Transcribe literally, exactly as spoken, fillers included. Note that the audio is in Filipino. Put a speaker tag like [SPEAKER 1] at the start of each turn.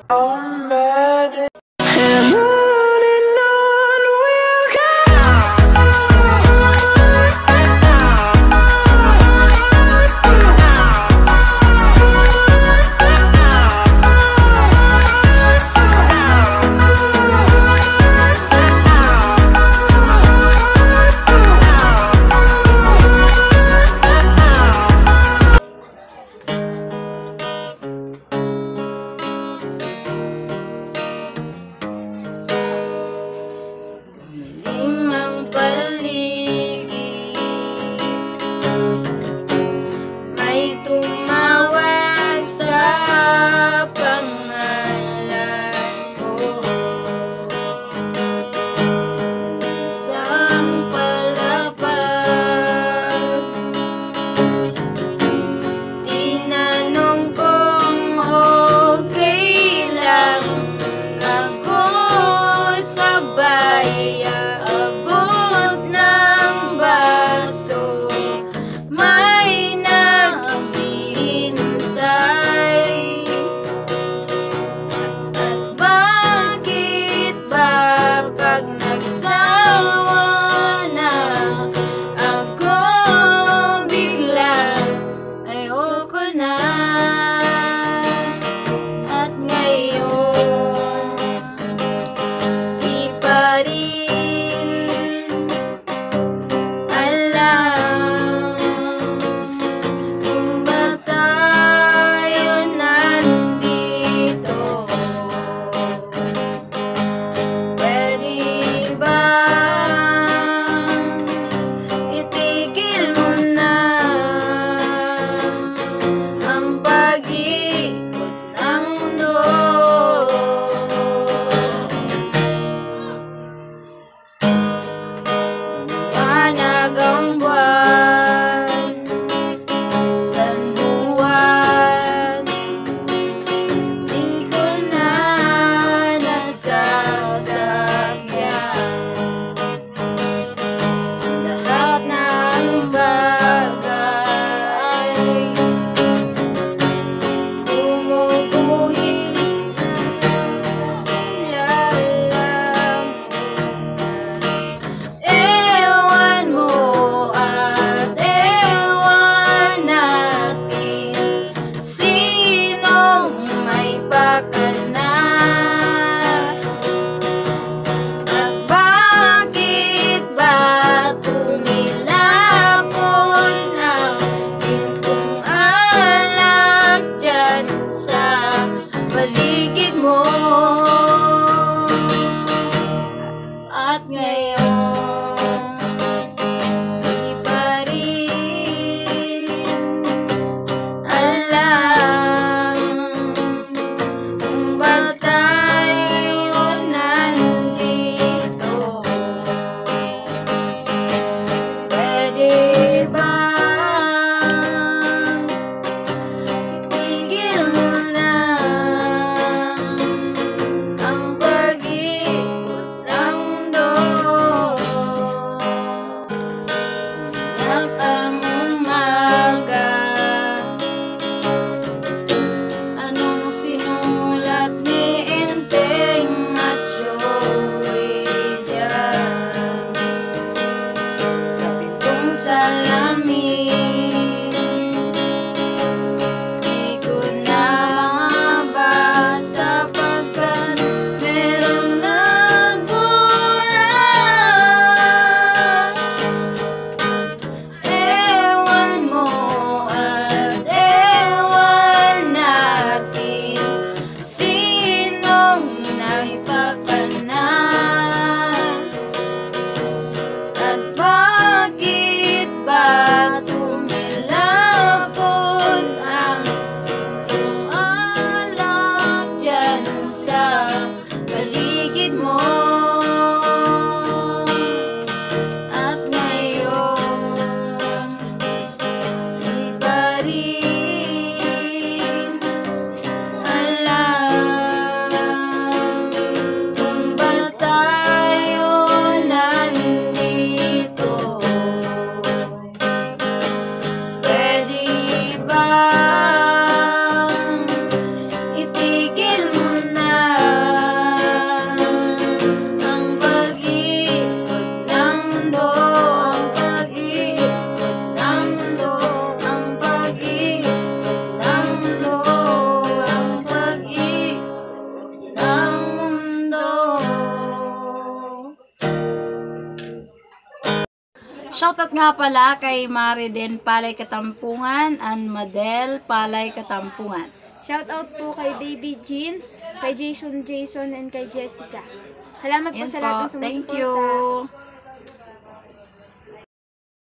[SPEAKER 1] I'm mad. And on and on we'll go.
[SPEAKER 2] Ang buwan, San Juan, di ko na nasasakyan. Lahat ng bagay kumukuhit sa kilala mo. Ewan mo at ewan natin sinong may pakana. At bakit ba tumilapon ang pintong alak dyan sa paligid mo? At ngayon di pa rin alam kung ba't tayo nandito. Pwede bang itigil mo na ang pag-ikot ng mundo? Umiyak ang umaga, anong sinulat ni Enteng at Jove dyan sa pitong salamin? Di ko na mabasa pagkat merong nagbura. Ewan mo at ewan natin sinong naipakana. At bakit ba tumilapon ang pintong alak dyan sa paligid mo? At ngayon di pa rin alam kung ba't tayo nandito. Pwede bang itigil mo na Shoutout nga pala kay Mariden Palay Katampungan and Madel Palay Katampungan.
[SPEAKER 3] Shoutout po kay Baby Jean, kay Jason Jason, and kay Jessica. Salamat po
[SPEAKER 2] Yan
[SPEAKER 3] sa lahat
[SPEAKER 2] po.
[SPEAKER 3] ng
[SPEAKER 2] Thank
[SPEAKER 3] sumusuporta.
[SPEAKER 2] you.